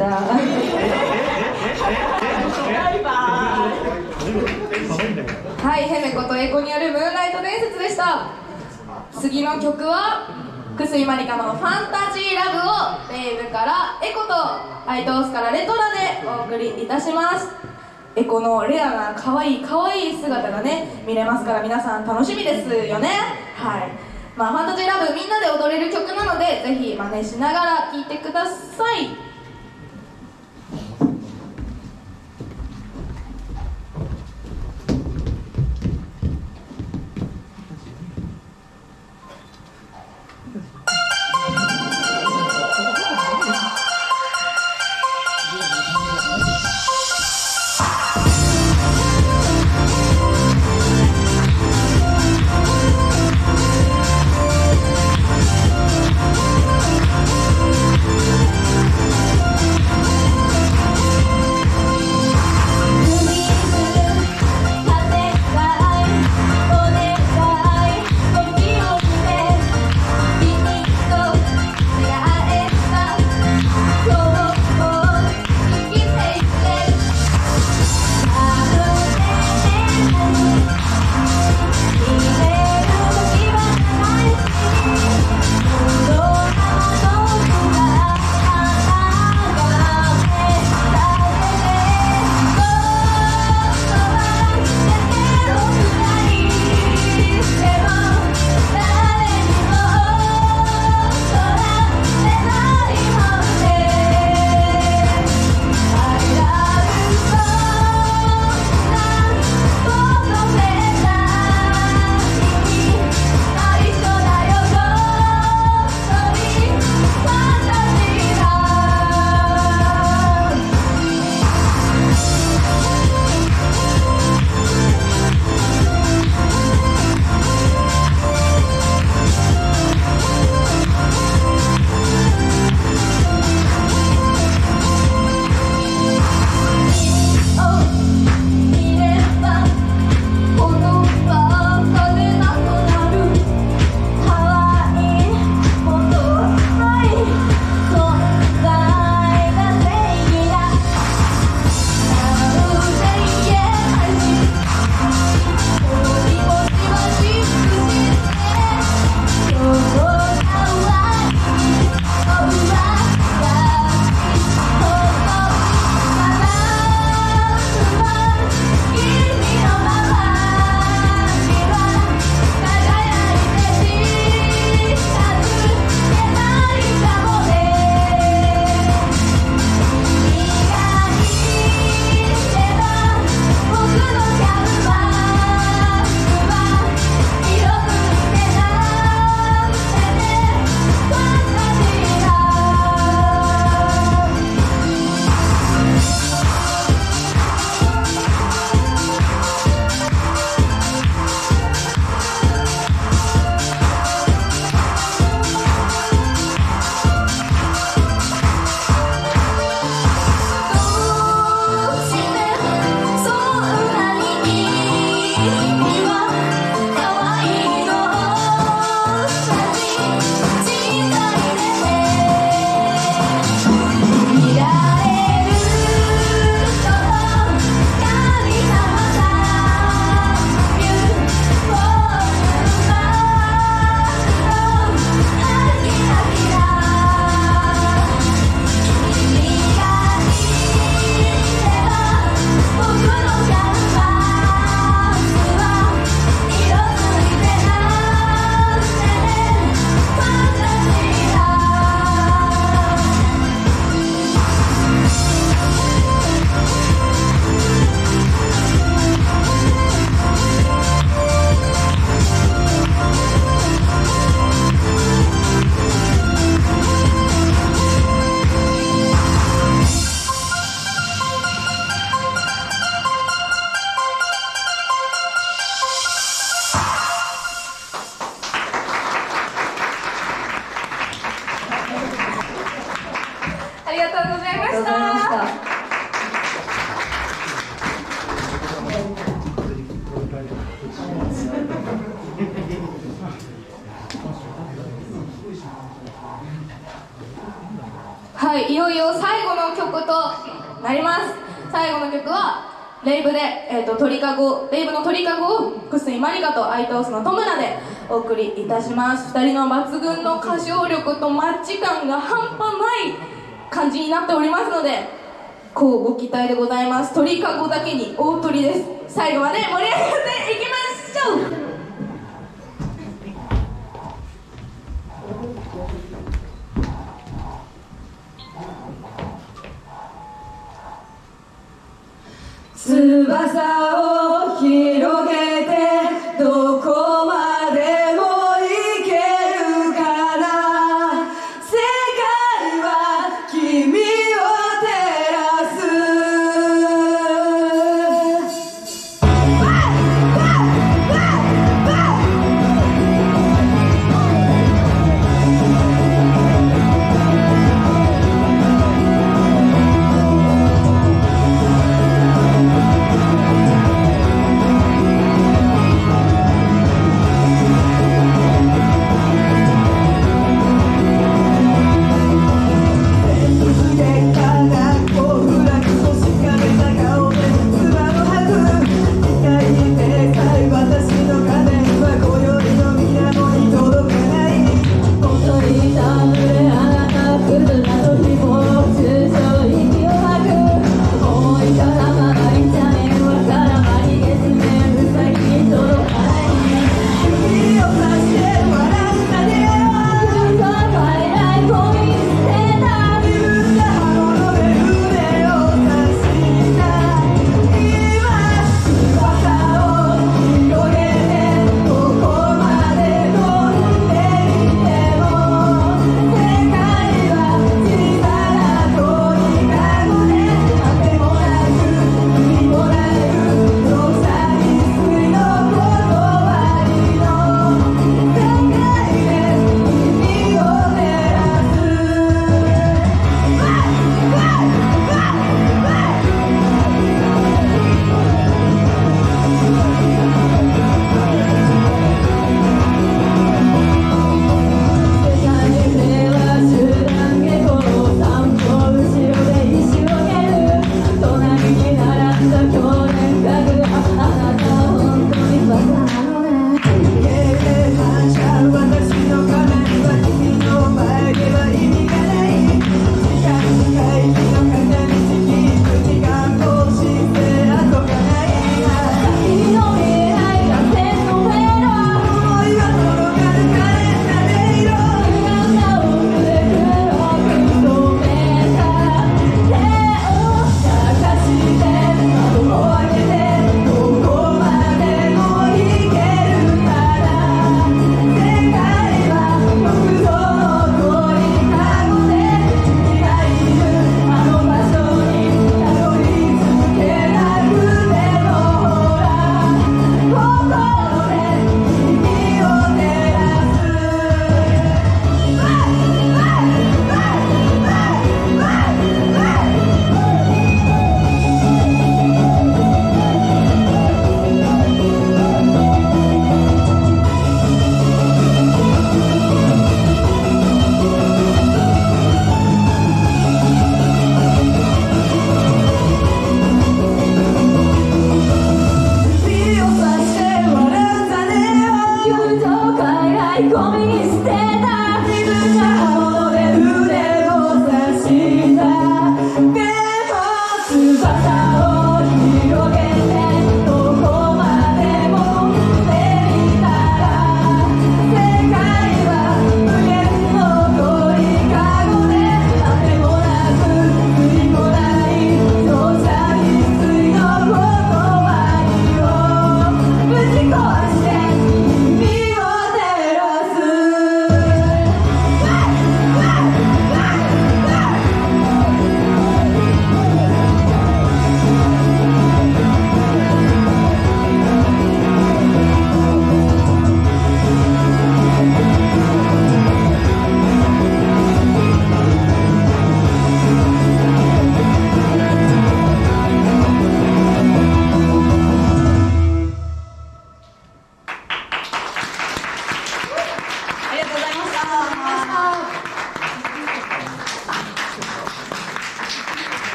したはい、ヘメコとエコによるムーンライト伝説でした。次の曲は楠井まりかの「ファンタジーラブ」をレイブからエコとアイトースからレトラでお送りいたします。エコのレアな可愛い姿がね見れますから、皆さん楽しみですよね。はい、ファンタジーラブみんなで踊れる曲なので、ぜひ真似しながら聴いてください。 「 はい、いよいよ最後の曲となります。最後の曲はレイブで、レイブの鳥かごを楠井まりかとアイトースのトムラでお送りいたします。2人の抜群の歌唱力とマッチ感が半端ない感じになっておりますので、こうご期待でございます。鳥かごだけに大鳥です。最後まで盛り上がっていきましょう。 翼を広げてどこまでも行けるかな。世界は君を照らす。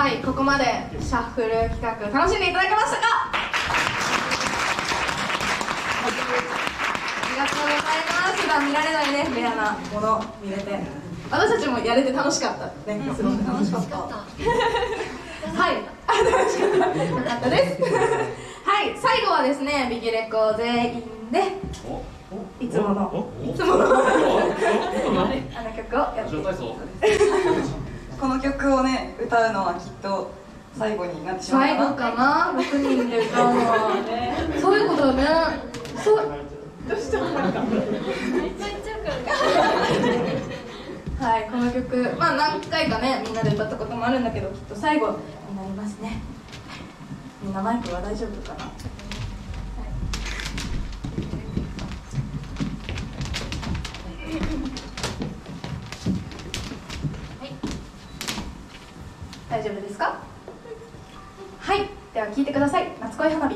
はい、ここまでシャッフル企画楽しんでいただけましたか？ありがとうございます。普段見られないね、レアなもの見れて、私たちもやれて楽しかったね。すごく楽しかった。はい、楽しかった。よかったです。はい、最後はですね、ビキレコ全員でいつものあの曲をやっていきます。 この曲をね、歌うのはきっと最後になってしまう最後かな、6人で歌うのはそういうことだね。そうどうしたのなんかはい、この曲、まあ何回かね、みんなで歌ったこともあるんだけど、きっと最後になりますね。みんなマイクは大丈夫かな？大丈夫ですか？はい、では聴いてください。夏恋花火。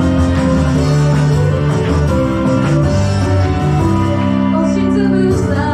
押しつぶさ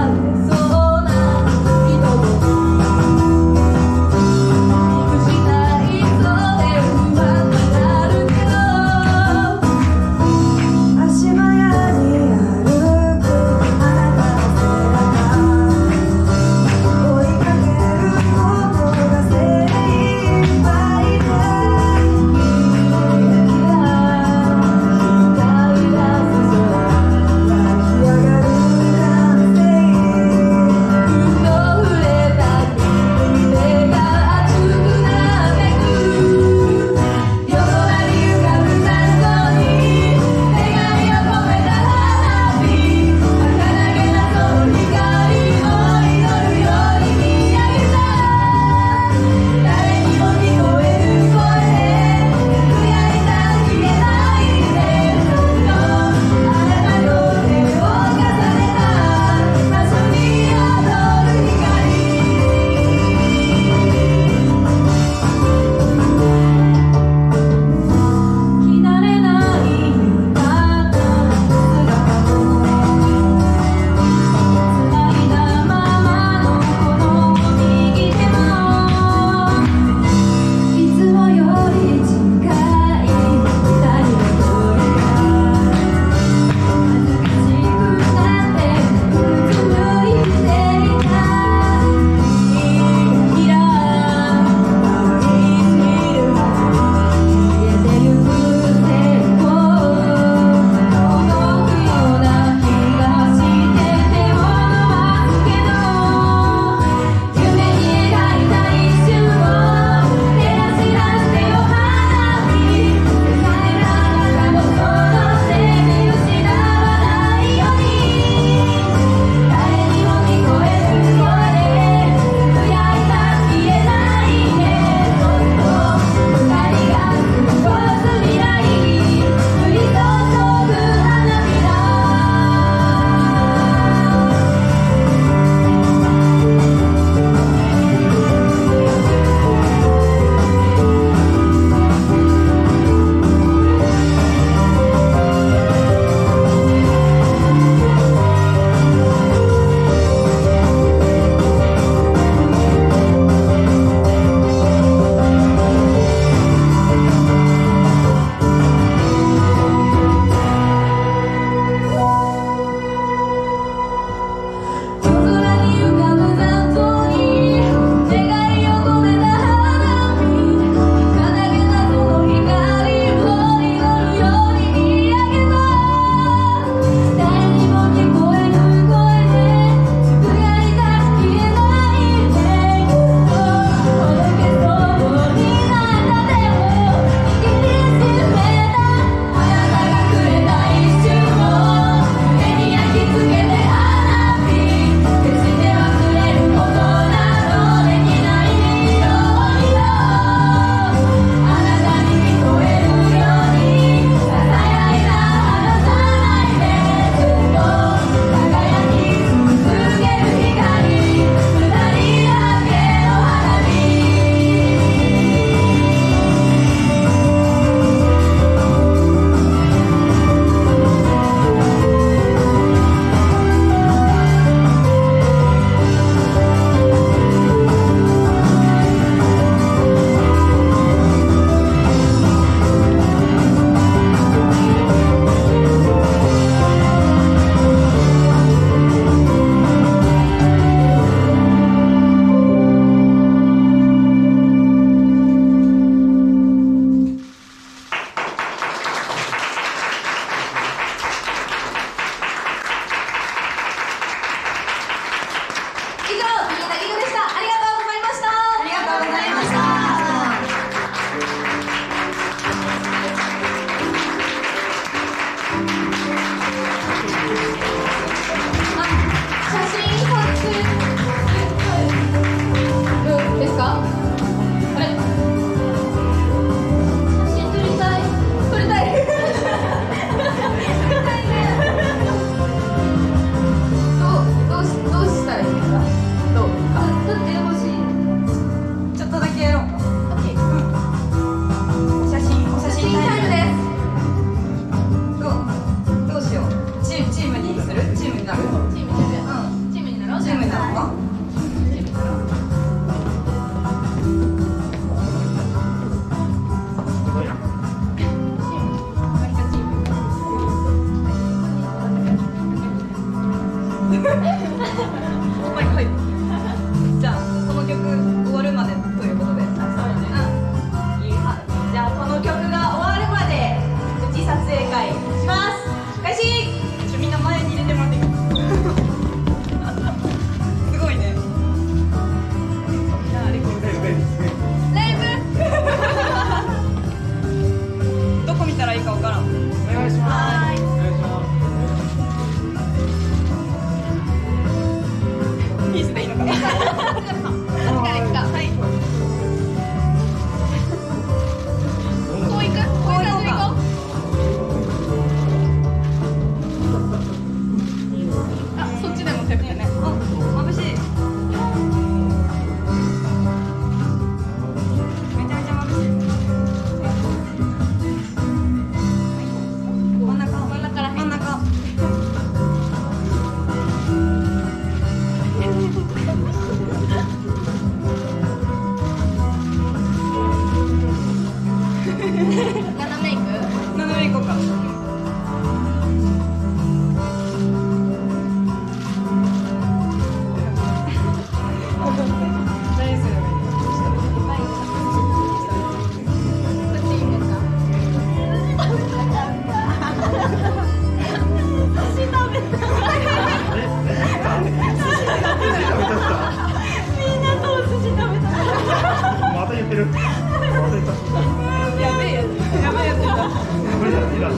べえやつだ。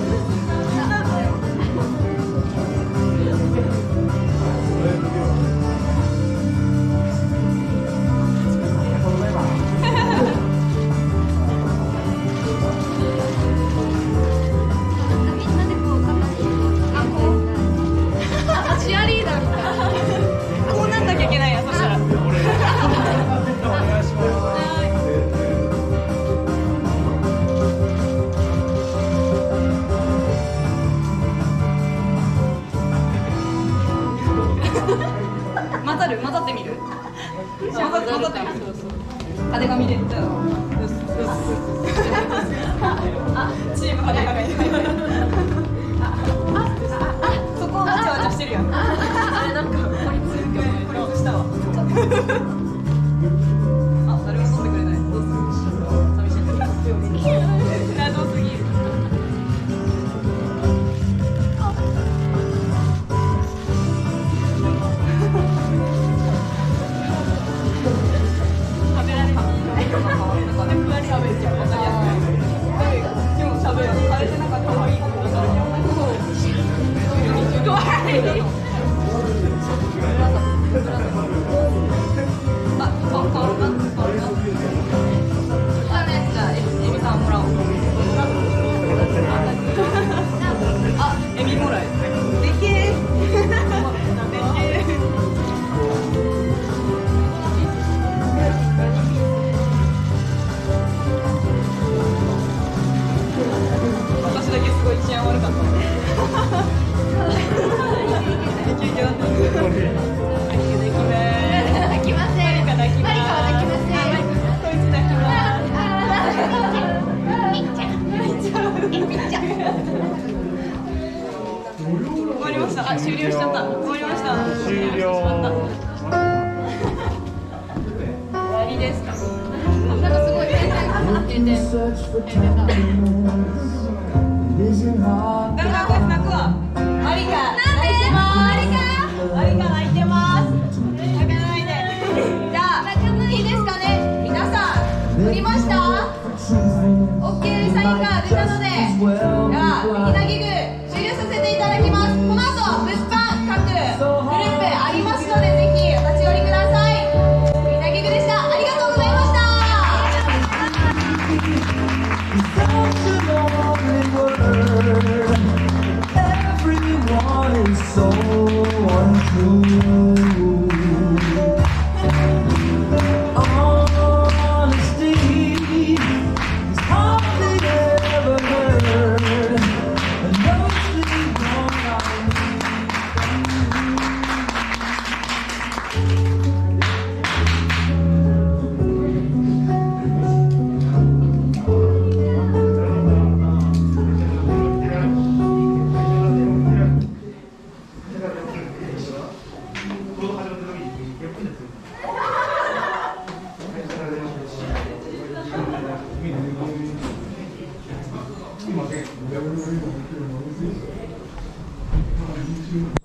チアリーダーみたいな。 こうなんなきゃいけないや、そしたら。混ざってみる。混ざってみる。派手髪で。あ、チーム派手髪で。そこわちゃわちゃしてるやん。あれなんか孤立したわ。あ、誰も飲んでくれない。どうする？寂しい。謎すぎる。終了しちゃった。終わりました。 終了。 終わりですか。なんかすごい閉店だ。 ガンガンこいつ泣くわ。マリカ。 なんで？ マリカ泣いてます。泣かないで。 じゃあいいですかね。皆さん振りました？オッケーサインが出たので、ではみんなギグ終了させていただきます。この後物販各グループありますので、ぜひお立ち寄りください。みんなギグでした。ありがとうございましたすいません。